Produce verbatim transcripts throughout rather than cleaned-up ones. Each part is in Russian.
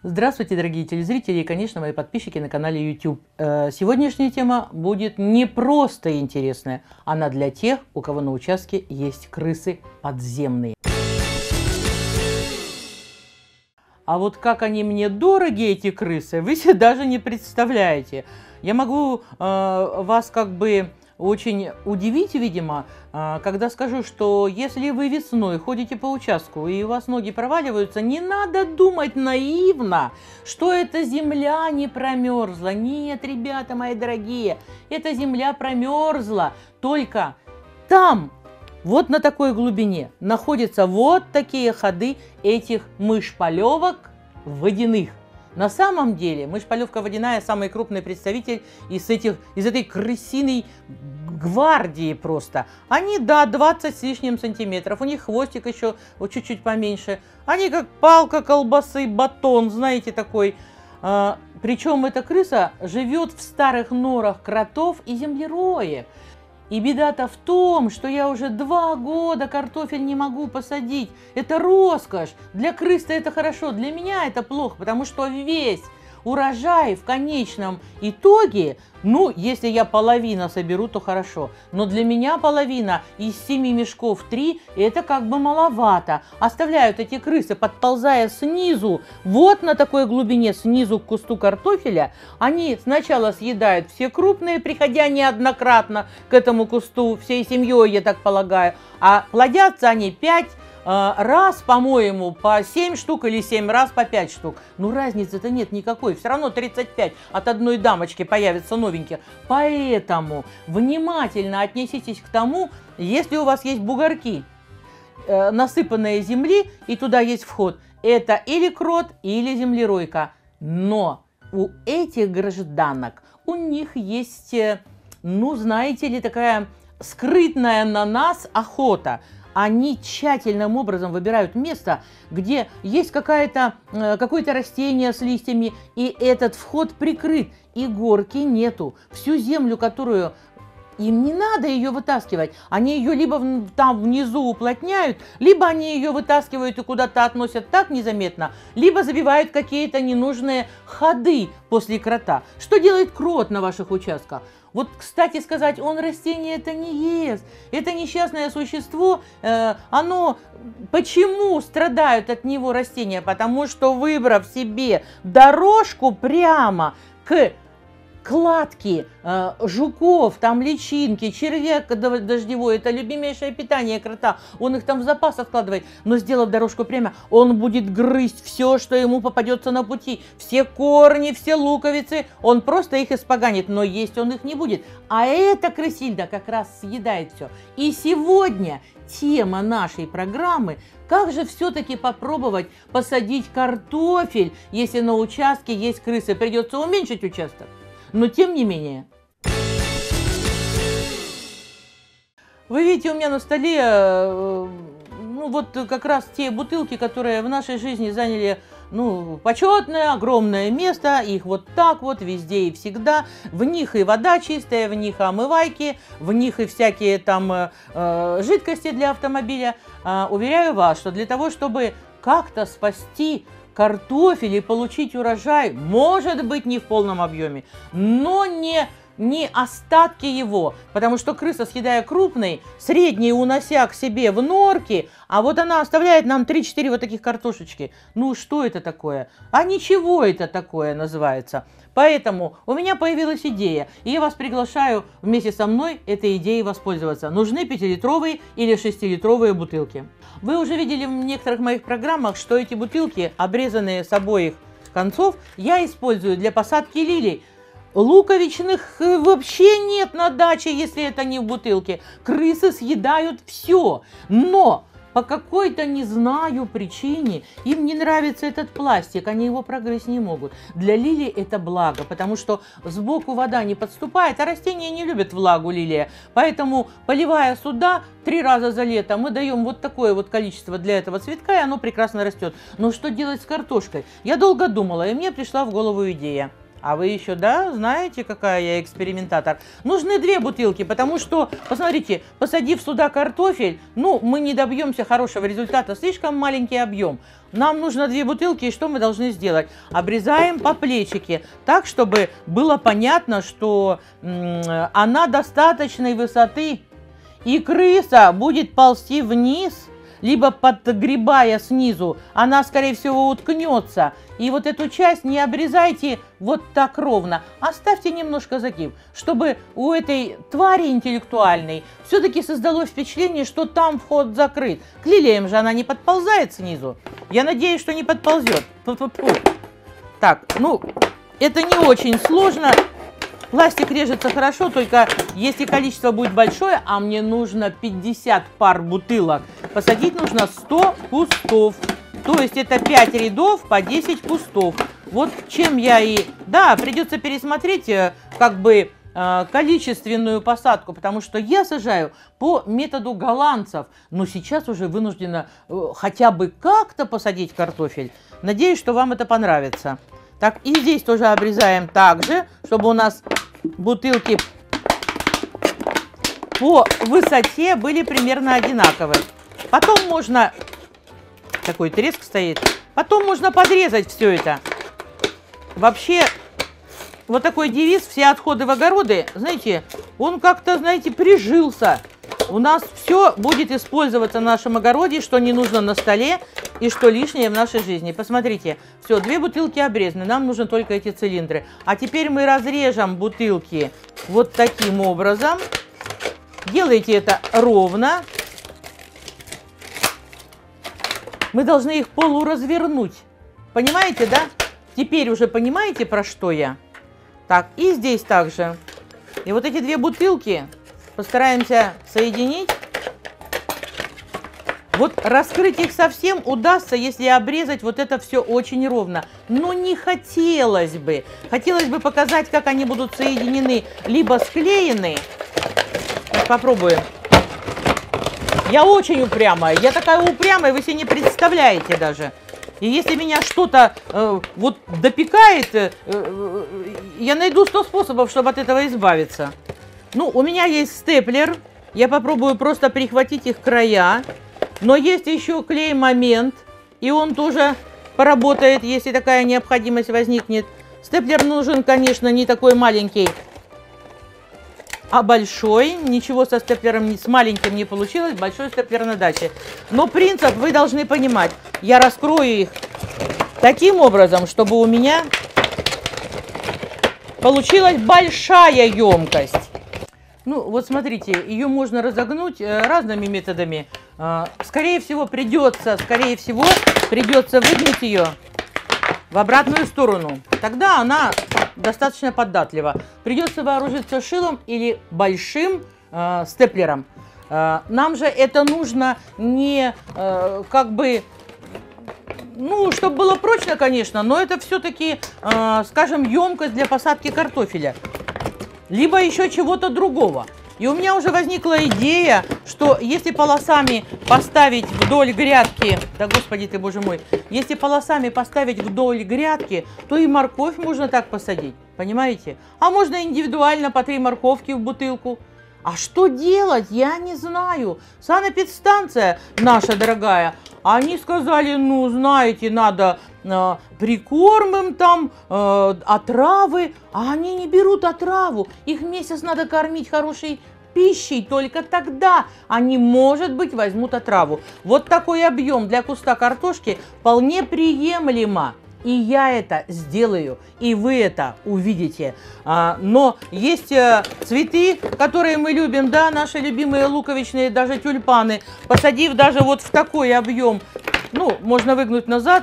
Здравствуйте, дорогие телезрители и, конечно, мои подписчики на канале YouTube. Сегодняшняя тема будет не просто интересная, она для тех, у кого на участке есть крысы подземные. А вот как они мне дороги, эти крысы, вы себе даже не представляете. Я могу э, вас как бы очень удивить, видимо, э, когда скажу, что если вы весной ходите по участку и у вас ноги проваливаются, не надо думать наивно, что эта земля не промерзла. Нет, ребята мои дорогие, эта земля промерзла, только там, вот на такой глубине, находятся вот такие ходы этих мышполевок водяных. На самом деле мышполевка водяная самый крупный представитель из, этих, из этой крысиной гвардии просто. Они, да, двадцать с лишним сантиметров, у них хвостик еще вот чуть-чуть поменьше. Они как палка колбасы, батон, знаете, такой. А, причем эта крыса живет в старых норах кротов и землероек. И беда-то в том, что я уже два года картофель не могу посадить. Это роскошь. Для крыс-то это хорошо, для меня это плохо, потому что весь урожай в конечном итоге, ну, если я половину соберу, то хорошо. Но для меня половина из семи мешков три, это как бы маловато. Оставляют эти крысы, подползая снизу, вот на такой глубине, снизу к кусту картофеля. Они сначала съедают все крупные, приходя неоднократно к этому кусту, всей семьей, я так полагаю. А плодятся они пять раз, по-моему, по семь штук или семь раз по пять штук. Ну, разницы-то нет никакой. Все равно тридцать пять от одной дамочки появится новеньких. Поэтому внимательно отнеситесь к тому, если у вас есть бугорки, э, насыпанные земли, и туда есть вход, это или крот, или землеройка. Но у этих гражданок, у них есть, э, ну, знаете ли, такая скрытная на нас охота. Они тщательным образом выбирают место, где есть какое-то какое-то растение с листьями, и этот вход прикрыт, и горки нету. Всю землю, которую им не надо ее вытаскивать, они ее либо там внизу уплотняют, либо они ее вытаскивают и куда-то относят так незаметно, либо забивают какие-то ненужные ходы после крота. Что делает крот на ваших участках? Вот, кстати сказать, он растение это не ест. Это несчастное существо, э, оно, почему страдают от него растения? Потому что, выбрав себе дорожку прямо к кладки э, жуков, там личинки, червяк дождевой, это любимейшее питание крота, он их там в запас откладывает, но сделав дорожку прямо, он будет грызть все, что ему попадется на пути, все корни, все луковицы, он просто их испоганит, но есть он их не будет, а эта крысильда как раз съедает все. И сегодня тема нашей программы: как же все-таки попробовать посадить картофель, если на участке есть крысы, придется уменьшить участок. Но тем не менее. Вы видите, у меня на столе, ну, вот как раз те бутылки, которые в нашей жизни заняли, ну, почетное, огромное место. Их вот так вот везде и всегда. В них и вода чистая, в них омывайки, в них и всякие там э, жидкости для автомобиля. Э, уверяю вас, что для того, чтобы как-то спасти картофель и получить урожай, может быть, не в полном объеме, но не, не остатки его, потому что крыса, съедая крупный, средний унося к себе в норки, а вот она оставляет нам три-четыре вот таких картошечки. Ну, что это такое? А ничего это такое называется. Поэтому у меня появилась идея, и я вас приглашаю вместе со мной этой идеей воспользоваться. Нужны пятилитровые или шестилитровые бутылки. Вы уже видели в некоторых моих программах, что эти бутылки, обрезанные с обоих концов, я использую для посадки лилий. Луковичных вообще нет на даче, если это не в бутылке. Крысы съедают все, но по какой-то, не знаю, причине им не нравится этот пластик, они его прогрызть не могут. Для лилий это благо, потому что сбоку вода не подступает, а растения не любят влагу, лилия. Поэтому, поливая сюда три раза за лето, мы даем вот такое вот количество для этого цветка, и оно прекрасно растет. Но что делать с картошкой? Я долго думала, и мне пришла в голову идея. А вы еще, да, знаете, какая я экспериментатор? Нужны две бутылки, потому что, посмотрите, посадив сюда картофель, ну, мы не добьемся хорошего результата, слишком маленький объем. Нам нужно две бутылки, и что мы должны сделать? Обрезаем по плечике, так, чтобы было понятно, что м, она достаточной высоты, и крыса будет ползти вниз, либо подгребая снизу, она, скорее всего, уткнется. И вот эту часть не обрезайте вот так ровно, оставьте немножко загиб, чтобы у этой твари интеллектуальной все-таки создалось впечатление, что там вход закрыт. К лилиям же она не подползает снизу. Я надеюсь, что не подползет. Так, ну, это не очень сложно. Пластик режется хорошо, только если количество будет большое, а мне нужно пятьдесят пар бутылок, посадить нужно сто кустов. То есть это пять рядов по десять кустов. Вот чем я и... Да, придется пересмотреть как бы количественную посадку, потому что я сажаю по методу голландцев. Но сейчас уже вынуждена хотя бы как-то посадить картофель. Надеюсь, что вам это понравится. Так, и здесь тоже обрезаем так же, чтобы у нас бутылки по высоте были примерно одинаковые. Потом можно... Такой треск стоит. Потом можно подрезать все это. Вообще, вот такой девиз «Все отходы в огороды», знаете, он как-то, знаете, прижился. У нас все будет использоваться в нашем огороде, что не нужно на столе и что лишнее в нашей жизни. Посмотрите, все, две бутылки обрезаны, нам нужны только эти цилиндры. А теперь мы разрежем бутылки вот таким образом. Делайте это ровно. Мы должны их полуразвернуть. Понимаете, да? Теперь уже понимаете, про что я? Так, и здесь также. И вот эти две бутылки постараемся соединить. Вот раскрыть их совсем удастся, если обрезать вот это все очень ровно. Но не хотелось бы. Хотелось бы показать, как они будут соединены, либо склеены. Так, попробуем. Я очень упрямая. Я такая упрямая, вы себе не представляете даже. И если меня что-то э, вот допекает, э, э, я найду сто способов, чтобы от этого избавиться. Ну, у меня есть степлер. Я попробую просто прихватить их края. Но есть еще клей-момент. И он тоже поработает, если такая необходимость возникнет. Степлер нужен, конечно, не такой маленький, а большой. Ничего со степлером, с маленьким не получилось. Большой степлер на даче. Но принцип вы должны понимать. Я раскрою их таким образом, чтобы у меня получилась большая емкость. Ну, вот смотрите, ее можно разогнуть разными методами. Скорее всего, придется, скорее всего, придется выгнуть ее в обратную сторону. Тогда она достаточно податлива. Придется вооружиться шилом или большим э, степлером. Э, нам же это нужно не э, как бы, ну, чтобы было прочно, конечно, но это все-таки, э, скажем, емкость для посадки картофеля. Либо еще чего-то другого. И у меня уже возникла идея, что если полосами поставить вдоль грядки, да господи ты, боже мой, если полосами поставить вдоль грядки, то и морковь можно так посадить, понимаете? А можно индивидуально по три морковки в бутылку. А что делать, я не знаю. Санэпидстанция наша дорогая, они сказали, ну, знаете, надо э, прикорм им там, э, отравы, а они не берут отраву. Их месяц надо кормить хорошей пищей, только тогда они, может быть, возьмут отраву. Вот такой объем для куста картошки вполне приемлемо. И я это сделаю, и вы это увидите. А, но есть а, цветы, которые мы любим, да, наши любимые луковичные, даже тюльпаны. Посадив даже вот в такой объем, ну, можно выгнуть назад,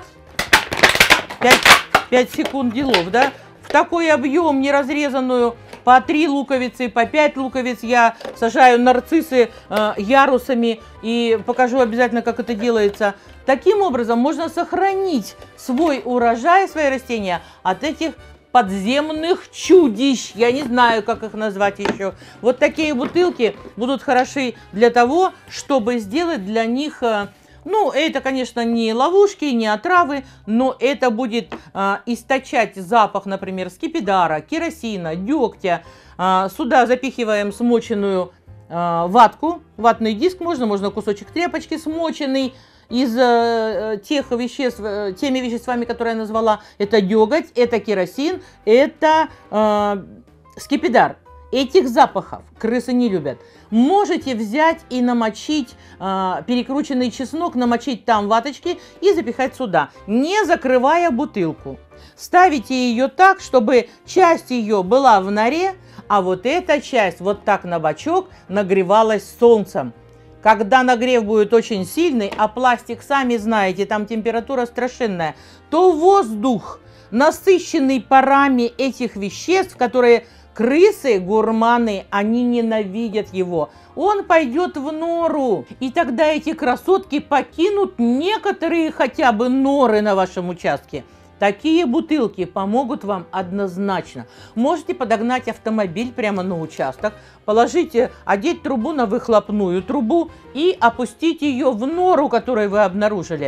пять секунд делов, да, в такой объем неразрезанную, по три луковицы, по пять луковиц я сажаю нарциссы э, ярусами и покажу обязательно, как это делается. Таким образом можно сохранить свой урожай, свои растения от этих подземных чудищ. Я не знаю, как их назвать еще. Вот такие бутылки будут хороши для того, чтобы сделать для них Ну, это, конечно, не ловушки, не отравы, но это будет э, источать запах, например, скипидара, керосина, дегтя. Э, сюда запихиваем смоченную э, ватку, ватный диск можно, можно кусочек тряпочки смоченный из э, тех веществ, э, теми веществами, которые я назвала. Это деготь, это керосин, это э, скипидар. Этих запахов крысы не любят. Можете взять и намочить э, перекрученный чеснок, намочить там ваточки и запихать сюда, не закрывая бутылку. Ставите ее так, чтобы часть ее была в норе, а вот эта часть вот так на бочок нагревалась солнцем. Когда нагрев будет очень сильный, а пластик, сами знаете, там температура страшенная, то воздух, насыщенный парами этих веществ, которые... Крысы, гурманы, они ненавидят его. Он пойдет в нору, и тогда эти красотки покинут некоторые хотя бы норы на вашем участке. Такие бутылки помогут вам однозначно. Можете подогнать автомобиль прямо на участок, положите, одеть трубу на выхлопную трубу и опустить ее в нору, которую вы обнаружили.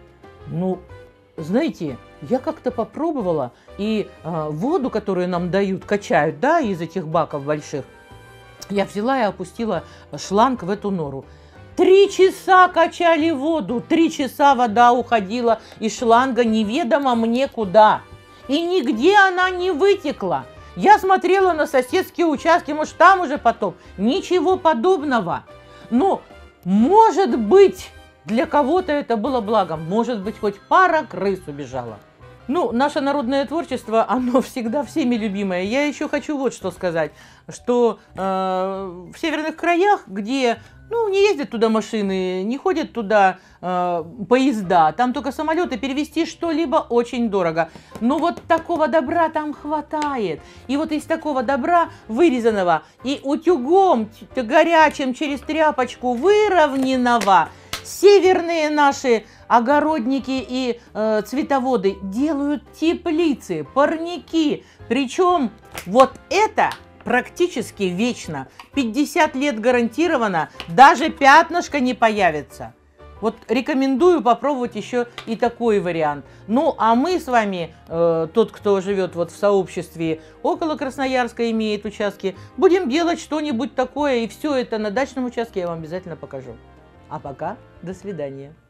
Ну, знаете, я как-то попробовала, и э, воду, которую нам дают, качают, да, из этих баков больших, я взяла и опустила шланг в эту нору. Три часа качали воду, три часа вода уходила из шланга неведомо мне куда. И нигде она не вытекла. Я смотрела на соседские участки, может, там уже потоп. Ничего подобного. Но, может быть... Для кого-то это было благом. Может быть, хоть пара крыс убежала. Ну, наше народное творчество, оно всегда всеми любимое. Я еще хочу вот что сказать, что э, в северных краях, где, ну, не ездят туда машины, не ходят туда э, поезда, там только самолеты, перевезти что-либо очень дорого. Но вот такого добра там хватает. И вот из такого добра вырезанного и утюгом горячим через тряпочку выровненного, северные наши огородники и э, цветоводы делают теплицы, парники. Причем вот это практически вечно. пятьдесят лет гарантированно, даже пятнышко не появится. Вот рекомендую попробовать еще и такой вариант. Ну, а мы с вами, э, тот, кто живет вот в сообществе около Красноярска, имеет участки, будем делать что-нибудь такое, и все это на дачном участке я вам обязательно покажу. А пока, до свидания.